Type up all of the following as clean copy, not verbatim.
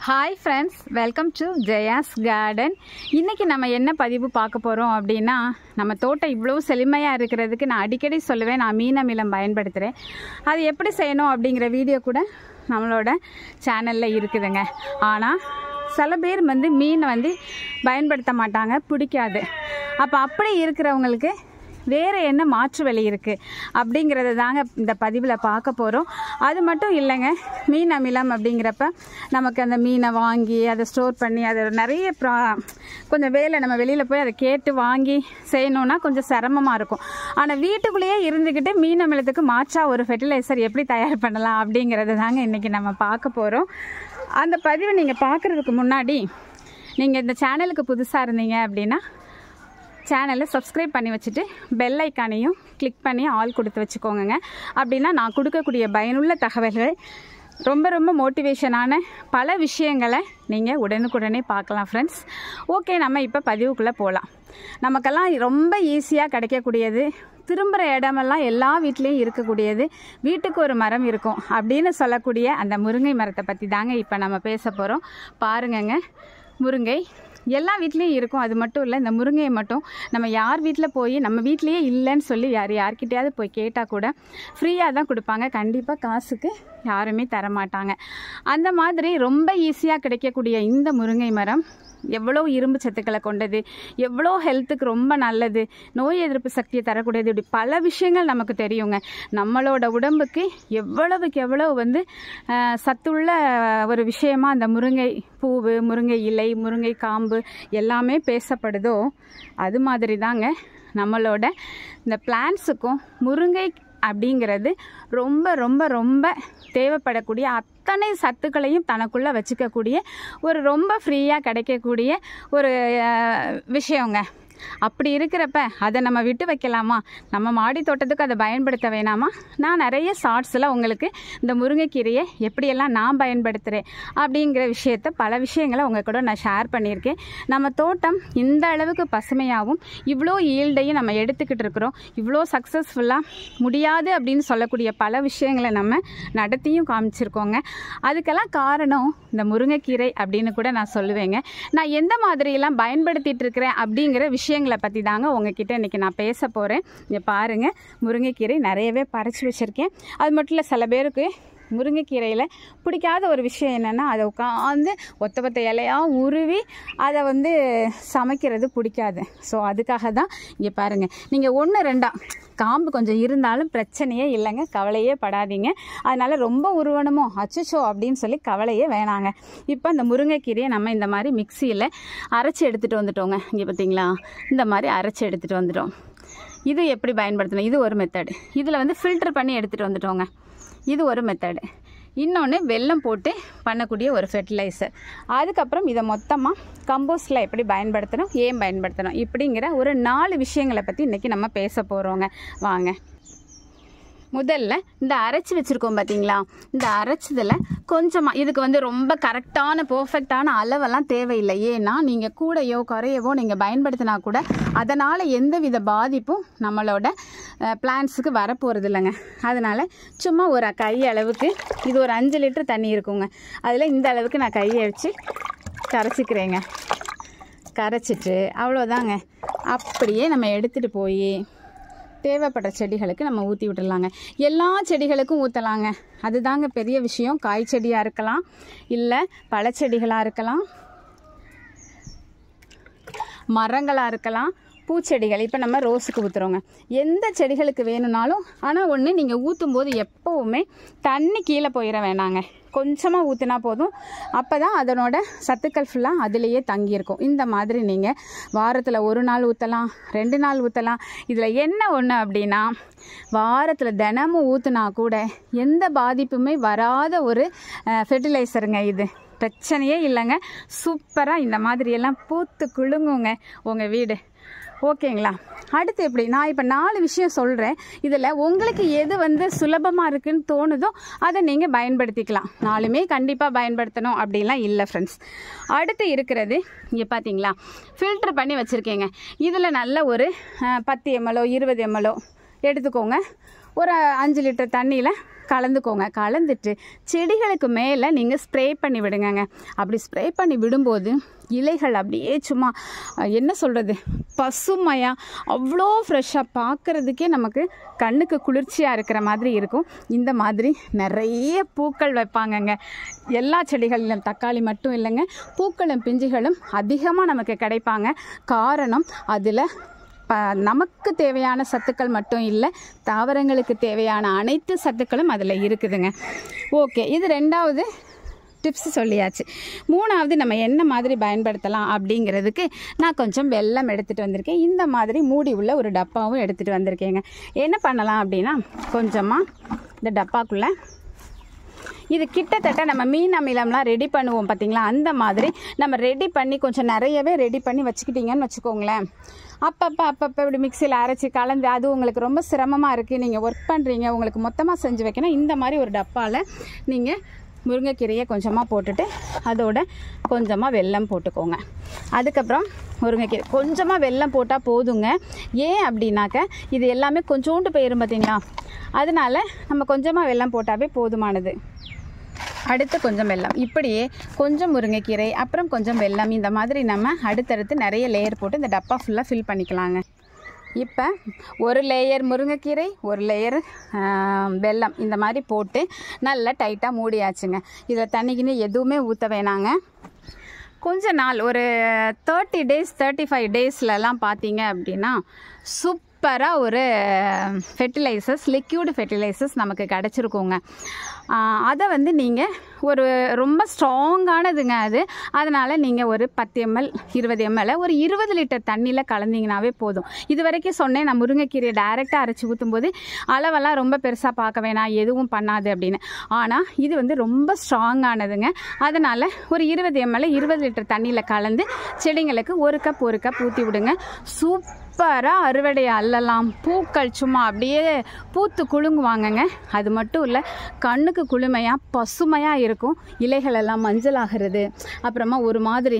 Hi friends, welcome to Jaya's garden. இன்றைக்கி நம்ம என்ன பதிவு பார்க்க போகிறோம் அப்படின்னா, நம்ம தோட்டம் இவ்வளோ செழுமையாக இருக்கிறதுக்கு நான் அடிக்கடி சொல்லுவேன், நான் மீன் அமிலம் பயன்படுத்துகிறேன். அது எப்படி செய்யணும் அப்படிங்கிற வீடியோ கூட நம்மளோட சேனலில் இருக்குதுங்க. ஆனால் சில பேர் மீனை பயன்படுத்த மாட்டாங்க, பிடிக்காது. அப்போ அப்படி இருக்கிறவங்களுக்கு வேறு என்ன மாற்று வழி இருக்குது அப்படிங்கிறத தாங்க இந்த பதிவில் பார்க்க போகிறோம். அது மட்டும் இல்லைங்க, மீன் அமிலம் அப்படிங்கிறப்ப நமக்கு அந்த மீனை வாங்கி அதை ஸ்டோர் பண்ணி அது நிறைய கொஞ்சம் வேலை, நம்ம வெளியில் போய் அதை கேட்டு வாங்கி செய்யணுன்னா கொஞ்சம் சிரமமாக இருக்கும். ஆனால் வீட்டுக்குள்ளேயே இருந்துக்கிட்டு மீன் அமிலத்துக்கு மாற்றாக ஒரு ஃபெர்டிலைசர் எப்படி தயார் பண்ணலாம் அப்படிங்கிறது தாங்க இன்றைக்கி நம்ம பார்க்க போகிறோம். அந்த பதிவை நீங்கள் பார்க்குறதுக்கு முன்னாடி நீங்கள் இந்த சேனலுக்கு புதுசாக இருந்தீங்க அப்படின்னா சேனலை சப்ஸ்கிரைப் பண்ணி வச்சுட்டு பெல் ஐக்கானையும் கிளிக் பண்ணி ஆல் கொடுத்து வச்சுக்கோங்க. அப்படின்னா நான் கொடுக்கக்கூடிய பயனுள்ள தகவல்கள், ரொம்ப ரொம்ப மோட்டிவேஷனான பல விஷயங்களை நீங்கள் உடனுக்குடனே பார்க்கலாம் ஃப்ரெண்ட்ஸ். ஓகே, நம்ம இப்போ பதிவுக்குள்ளே போகலாம். நமக்கெல்லாம் ரொம்ப ஈஸியாக கிடைக்கக்கூடியது, திரும்புகிற இடமெல்லாம் எல்லா வீட்லேயும் இருக்கக்கூடியது, வீட்டுக்கு ஒரு மரம் இருக்கும் அப்படின்னு சொல்லக்கூடிய அந்த முருங்கை மரத்தை பற்றி தாங்க இப்போ நம்ம பேச போகிறோம். பாருங்கங்க, முருங்கை எல்லா வீட்லேயும் இருக்கும். அது மட்டும் இல்லை, இந்த முருங்கையை மட்டும் நம்ம யார் வீட்டில் போய் நம்ம வீட்லேயே இல்லைன்னு சொல்லி யார்கிட்டையாவது போய் கேட்டால் கூட ஃப்ரீயாக தான் கொடுப்பாங்க. கண்டிப்பாக காசுக்கு யாருமே தரமாட்டாங்க. அந்த மாதிரி ரொம்ப ஈஸியாக கிடைக்கக்கூடிய இந்த முருங்கை மரம் எவ்வளோ இரும்பு சத்துக்களை கொண்டது, எவ்வளோ ஹெல்த்துக்கு ரொம்ப நல்லது, நோய் எதிர்ப்பு சக்தியை தரக்கூடியது, இப்படி பல விஷயங்கள் நமக்கு தெரியுங்க. நம்மளோட உடம்புக்கு எவ்வளவுக்கு எவ்வளவு சத்துள்ள ஒரு விஷயமா அந்த முருங்கை பூவு, முருங்கை இலை, முருங்கை காம்பு எல்லாமே பேசப்படுதோ, அது மாதிரி தாங்க நம்மளோட இந்த பிளான்ஸுக்கும் முருங்கை அப்படிங்கிறது ரொம்ப ரொம்ப ரொம்ப தேவைப்படக்கூடிய அத்தனை சத்துக்களையும் தனக்குள்ளே வச்சுக்கக்கூடிய ஒரு ரொம்ப ஃப்ரீயாக கிடைக்கக்கூடிய ஒரு விஷயங்க. அப்படி இருக்கிறப்ப அதை நம்ம விட்டு வைக்கலாமா? நம்ம மாடி தோட்டத்துக்கு அதை பயன்படுத்த வேணாமா? நான் நிறைய ஷார்ட்ஸில் உங்களுக்கு இந்த முருங்கைக்கீரையை எப்படியெல்லாம் நான் பயன்படுத்துகிறேன் அப்படிங்கிற விஷயத்த, பல விஷயங்களை உங்கள் கூட நான் ஷேர் பண்ணியிருக்கேன். நம்ம தோட்டம் இந்த அளவுக்கு பசுமையாகவும் இவ்வளோ ஈல்டையும் நம்ம எடுத்துக்கிட்டு இருக்கிறோம். இவ்வளோ சக்ஸஸ்ஃபுல்லாக முடியாது அப்படின்னு சொல்லக்கூடிய பல விஷயங்களை நம்ம நடத்தியும் காமிச்சிருக்கோங்க. அதுக்கெல்லாம் காரணம் இந்த முருங்கைக்கீரை அப்படின்னு கூட நான் சொல்லுவேங்க. நான் எந்த மாதிரியெல்லாம் பயன்படுத்திகிட்டு இருக்கிறேன் அப்படிங்கிற விஷயங்களை பற்றி தாங்க உங்ககிட்ட இன்றைக்கி நான் பேச போகிறேன். இங்கே பாருங்கள், முருங்கைக்கீரை நிறையவே பறித்து வச்சுருக்கேன். அது மட்டும் இல்லை, சில பேருக்கு முருங்கைக்கீரையில் பிடிக்காத ஒரு விஷயம் என்னென்னா, அதை உட்காந்து ஒத்த இலையாக உருவி அதை சமைக்கிறது பிடிக்காது. ஸோ அதுக்காக தான் இங்கே பாருங்கள், நீங்கள் 1-2 காம்பு கொஞ்சம் இருந்தாலும் பிரச்சனையே இல்லைங்க, கவலையே படாதீங்க. அதனால் ரொம்ப உருவணுமோ அச்சோ அப்படின்னு சொல்லி கவலையே வேணாங்க. இப்போ இந்த முருங்கைக்கீரையை நம்ம இந்த மாதிரி மிக்சியில் அரைச்சி எடுத்துகிட்டு வந்துட்டோங்க. இங்கே பார்த்தீங்களா, இந்த மாதிரி அரைச்சி எடுத்துகிட்டு வந்துட்டோம். இது எப்படி பயன்படுத்தணும்? இது ஒரு மெத்தடு. இதில் ஃபில்டர் பண்ணி எடுத்துகிட்டு வந்துட்டோங்க. இது ஒரு மெத்தடு. இன்னொன்று வெல்லம் போட்டு பண்ணக்கூடிய ஒரு ஃபெர்டிலைசர். அதுக்கப்புறம் இதை மொத்தமாக கம்போஸ்டில் எப்படி பயன்படுத்தணும், ஏன் பயன்படுத்தணும், இப்படிங்கிற ஒரு 4 விஷயங்களை பற்றி இன்றைக்கி நம்ம பேச போகிறோங்க. வாங்க. முதல்ல இந்த அரைச்சி வச்சுருக்கோம் பார்த்தீங்களா, இந்த அரைச்சதில் கொஞ்சமாக இதுக்கு ரொம்ப கரெக்டான பர்ஃபெக்டான அளவெல்லாம் தேவையில்லை. ஏன்னா நீங்கள் கூடையோ குறையவோ நீங்கள் பயன்படுத்தினா கூட அதனால் எந்தவித பாதிப்பும் நம்மளோட பிளான்ஸுக்கு வரப்போகிறது இல்லைங்க. அதனால் சும்மா ஒரு கை அளவுக்கு, இது ஒரு 5 லிட்டர் தண்ணி இருக்குங்க, அதில் இந்த அளவுக்கு நான் கையை வச்சு கரைச்சிக்கிறேங்க. கரைச்சிட்டு அவ்வளோதாங்க, அப்படியே நம்ம எடுத்துகிட்டு போய் தேவைப்படுற செடிகளுக்கு நம்ம ஊற்றி விட்டுடலாங்க. எல்லா செடிகளுக்கும் ஊற்றலாங்க, அதுதாங்க பெரிய விஷயம். காய் செடியாக இருக்கலாம், இல்லை பழச்செடிகளாக இருக்கலாம், மரங்களாக இருக்கலாம், பூச்செடிகள். இப்போ நம்ம ரோஸுக்கு ஊற்றுறோங்க, எந்த செடிகளுக்கு வேணும்னாலும். ஆனால் ஒன்று, நீங்கள் ஊற்றும் போது எப்போவுமே தண்ணி கீழே போயிட வேணாங்க, கொஞ்சமாக ஊற்றினா போதும். அப்போ தான் அதனோட சத்துக்கள் ஃபுல்லாக அதிலேயே தங்கியிருக்கும். இந்த மாதிரி நீங்கள் வாரத்தில் 1 நாள் ஊற்றலாம், 2 நாள் ஊற்றலாம். இதில் என்ன ஒன்று அப்படின்னா, வாரத்தில் தினமும் ஊற்றுனா கூட எந்த பாதிப்புமே வராத ஒரு ஃபெர்டிலைசருங்க இது. பிரச்சனையே இல்லைங்க, சூப்பராக இந்த மாதிரியெல்லாம் பூத்து குலுங்குங்க உங்கள் வீடு. ஓகேங்களா? அடுத்து எப்படி, நான் இப்போ 4 விஷயம் சொல்கிறேன். இதில் உங்களுக்கு எது சுலபமாக இருக்குதுன்னு தோணுதோ அதை நீங்கள் பயன்படுத்திக்கலாம். 4மே கண்டிப்பாக பயன்படுத்தணும் அப்படின்லாம் இல்லை ஃப்ரெண்ட்ஸ். அடுத்து இருக்கிறது இங்கே பார்த்தீங்களா, ஃபில்டர் பண்ணி வச்சுருக்கேங்க. இதில் நல்ல ஒரு 10 ml 20 ml எடுத்துக்கோங்க. ஒரு 5 லிட்டர் தண்ணியில் கலந்துக்கோங்க. கலந்துட்டு செடிகளுக்கு மேலே நீங்கள் ஸ்ப்ரே பண்ணி விடுங்க. அப்படி ஸ்ப்ரே பண்ணி விடும்போது இலைகள் அப்படியே சும்மா என்ன சொல்கிறது, பசுமையாக அவ்வளோ ஃப்ரெஷ்ஷாக பார்க்குறதுக்கே நமக்கு கண்ணுக்கு குளிர்ச்சியாக இருக்கிற மாதிரி இருக்கும். இந்த மாதிரி நிறைய பூக்கள் வைப்பாங்கங்க எல்லா செடிகளிலும். தக்காளி மட்டும் இல்லைங்க, பூக்களும் பிஞ்சுகளும் அதிகமாக நமக்கு கிடைப்பாங்க. காரணம் அதில் நமக்கு தேவையான சத்துக்கள் மட்டும் இல்லை, தாவரங்களுக்கு தேவையான அனைத்து சத்துக்களும் அதில் இருக்குதுங்க. ஓகே, இது 2வது டிப்ஸ் சொல்லியாச்சு. 3வது நம்ம என்ன மாதிரி பயன்படுத்தலாம் அப்படிங்கிறதுக்கு நான் கொஞ்சம் வெல்லம் எடுத்துகிட்டு வந்திருக்கேன். இந்த மாதிரி மூடி உள்ள ஒரு டப்பாவும் எடுத்துகிட்டு வந்திருக்கேங்க. என்ன பண்ணலாம் அப்படின்னா, கொஞ்சமாக இந்த டப்பாக்குள்ளே இது கிட்டத்தட்ட நம்ம மீன் அமிலம்லாம் ரெடி பண்ணுவோம் பார்த்திங்களா, அந்த மாதிரி நம்ம ரெடி பண்ணி கொஞ்சம் நிறையவே ரெடி பண்ணி வச்சுக்கிட்டிங்கன்னு வச்சுக்கோங்களேன். அப்பப்போ இப்படி மிக்சியில் அரைச்சி கலந்து அது உங்களுக்கு ரொம்ப சிரமமாக இருக்குது, நீங்கள் ஒர்க் பண்ணுறீங்க, உங்களுக்கு மொத்தமாக செஞ்சு வைக்கணும். இந்த மாதிரி ஒரு டப்பாவில் நீங்கள் முருங்கைக்கீரையை கொஞ்சமாக போட்டுட்டு அதோட கொஞ்சமாக வெல்லம் போட்டுக்கோங்க. அதுக்கப்புறம் முருங்கைக்கீரை கொஞ்சமாக வெல்லம் போட்டால் போதுங்க. ஏன் அப்படின்னாக்க இது எல்லாமே கொஞ்சோண்டு போயிடும் பார்த்தீங்களா, அதனால நம்ம கொஞ்சமாக வெல்லம் போட்டாவே போதுமானது. அடுத்து கொஞ்சம் வெல்லம், இப்படியே கொஞ்சம் முருங்கைக்கீரை அப்புறம் கொஞ்சம் வெல்லம், இந்த மாதிரி நம்ம அடுத்தடுத்து நிறைய லேயர் போட்டு இந்த டப்பா ஃபுல்லாக ஃபில் பண்ணிக்கலாங்க. இப்போ ஒரு லேயர் முருங்கைக்கீரை, ஒரு லேயர் வெல்லம் இந்த மாதிரி போட்டு நல்லா டைட்டாக மூடியாச்சுங்க. இதில் தண்ணிக்குன்னு எதுவுமே ஊற்ற வேணாங்க. கொஞ்ச நாள் ஒரு 30 டேஸ் 35 டேஸ்லலாம் பார்த்தீங்க அப்படின்னா சூப்பராக ஒரு ஃபெர்டிலைசர்ஸ், லிக்யூடு ஃபெர்டிலைசர்ஸ் நமக்கு கிடச்சிருக்குங்க. அதை வந்து நீங்கள் ஒரு ரொம்ப ஸ்ட்ராங்கானதுங்க அது. அதனால் நீங்கள் ஒரு 10 ml 20 ml ஒரு 20 லிட்டர் தண்ணியில் கலந்திங்கனாவே போதும். இது வரைக்கும் சொன்னேன் நான் முருங்கைக்கீரையை டைரெக்டாக அரைச்சி ஊற்றும்போது அளவெல்லாம் ரொம்ப பெருசாக பார்க்க வேணாம், எதுவும் பண்ணாது அப்படின்னு. ஆனால் இது வந்து ரொம்ப ஸ்ட்ராங்கானதுங்க. அதனால் ஒரு 20 ml 20 லிட்டர் தண்ணியில் கலந்து செடிங்களுக்கு 1 கப் ஊற்றி விடுங்க. சூப்பராக அறுவடை அல்லலாம். பூக்கள் சும்மா அப்படியே பூத்து குலுங்குவாங்கங்க. அது மட்டும் இல்லை, கண்ணுக்கு குளுமையாக பசுமையாக இருக்கும். இலைகள் எல்லாம் மஞ்சள் ஆகிறது, அப்புறமா ஒரு மாதிரி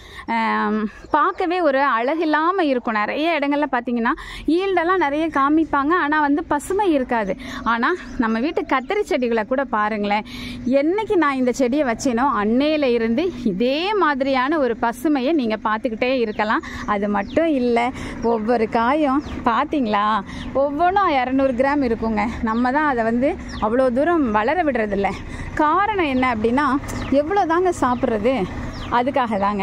பார்க்கவே ஒரு அழகில்லாமல் இருக்கும். நிறைய இடங்களில் பார்த்தீங்கன்னா ஈல்டெல்லாம் நிறைய காமிப்பாங்க, ஆனால் வந்து பசுமை இருக்காது. ஆனால் நம்ம வீட்டு கத்திரி செடிகளை கூட பாருங்களேன், என்னைக்கு நான் இந்த செடியை வச்சேனோ அன்னையில் இருந்து இதே மாதிரியான ஒரு பசுமையை நீங்கள் பார்த்துக்கிட்டே இருக்கலாம். அது மட்டும் இல்லை, ஒவ்வொரு காயும் பார்த்தீங்களா ஒவ்வொன்றும் 200 கிராம் இருக்குங்க. நம்ம தான் அதை வந்து அவ்வளோ தூரம் வளர விடுறதில்ல. காரணம் என்ன அப்படின்னா, எவ்வளோ தாங்க சாப்பிட்றது, அதுக்காக தாங்க.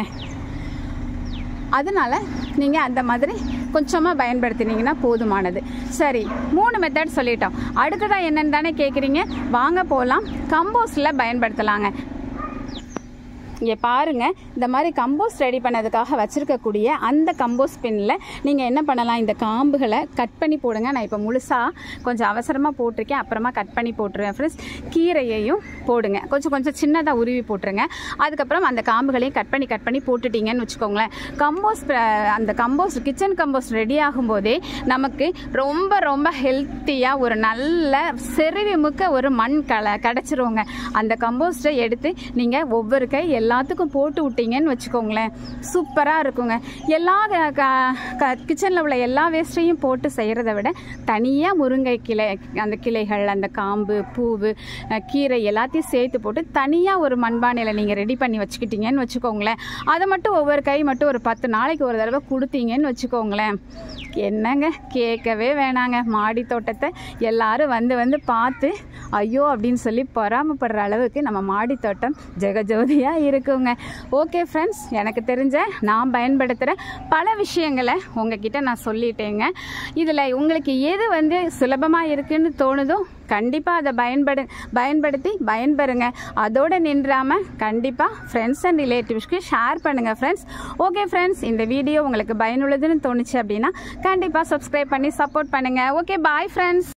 அதனால் நீங்கள் அந்த மாதிரி கொஞ்சமாக பயன்படுத்தினீங்கன்னா போதுமானது. சரி, 3 மெத்தட் சொல்லிட்டோம். அடுத்ததாக என்னென்னு தானே கேட்குறீங்க, வாங்க போகலாம். கம்போஸ்டில் பயன்படுத்தலாங்க. இங்கே பாருங்கள், இந்த மாதிரி கம்போஸ்ட் ரெடி பண்ணதுக்காக வச்சுருக்கக்கூடிய அந்த கம்போஸ்ட் பின்னில் நீங்கள் என்ன பண்ணலாம், இந்த காம்புகளை கட் பண்ணி போடுங்க. நான் இப்போ முழுசாக கொஞ்சம் அவசரமாக போட்டிருக்கேன், அப்புறமா கட் பண்ணி போட்டுருவேன் ஃப்ரெண்ட்ஸ். கீரையையும் போடுங்க, கொஞ்சம் சின்னதாக உருவி போட்டுருங்க. அதுக்கப்புறம் அந்த காம்புகளையும் கட் பண்ணி போட்டுட்டிங்கன்னு வச்சுக்கோங்களேன். அந்த கம்போஸ்ட் கிச்சன் கம்போஸ்ட் ரெடி ஆகும்போதே நமக்கு ரொம்ப ஹெல்த்தியாக ஒரு நல்ல செறிவுமிக்க ஒரு மண் கிடச்சிருவோங்க. அந்த கம்போஸ்ட்டை எடுத்து நீங்கள் ஒவ்வொரு கை எல்லாத்துக்கும் போட்டு விட்டீங்கன்னு வச்சுக்கோங்களேன், சூப்பராக இருக்குங்க. எல்லா கிச்சனில் உள்ள எல்லா வேஸ்ட்டையும் போட்டு செய்கிறத விட தனியாக முருங்கை அந்த கிளைகள், அந்த காம்பு, பூவு, கீரை எல்லாத்தையும் சேர்த்து போட்டு தனியாக ஒரு மண்பானையில் நீங்கள் ரெடி பண்ணி வச்சுக்கிட்டீங்கன்னு வச்சுக்கோங்களேன். அதை மட்டும் ஒவ்வொரு கை மட்டும் ஒரு 10 நாளைக்கு ஒரு தடவை கொடுத்தீங்கன்னு வச்சுக்கோங்களேன், என்னங்க கேட்கவே வேணாங்க. மாடி தோட்டத்தை எல்லாரும் வந்து பார்த்து ஐயோ அப்படின்னு சொல்லி பொறாமப்படுற அளவுக்கு நம்ம மாடி தோட்டம் ஜெகஜோதியாக இருக்குங்க. ஓகே ஃப்ரெண்ட்ஸ், எனக்கு தெரிஞ்ச நான் பயன்படுத்துகிற பல விஷயங்களை உங்ககிட்ட நான் சொல்லிட்டேங்க. இதில் உங்களுக்கு எது வந்து சுலபமாக இருக்குன்னு தோணுதோ கண்டிப்பாக அதை பயன்படுத்தி பயன்பெறுங்க. அதோடு நின்றாமல் கண்டிப்பாக ஃப்ரெண்ட்ஸ் அண்ட் ரிலேட்டிவ்ஸ்க்கு ஷேர் பண்ணுங்கள் ஃப்ரெண்ட்ஸ். ஓகே ஃப்ரெண்ட்ஸ், இந்த வீடியோ உங்களுக்கு பயனுள்ளதுன்னு தோணுச்சு அப்படின்னா கண்டிப்பாக சப்ஸ்கிரைப் பண்ணி சப்போர்ட் பண்ணுங்கள். Okay, bye friends.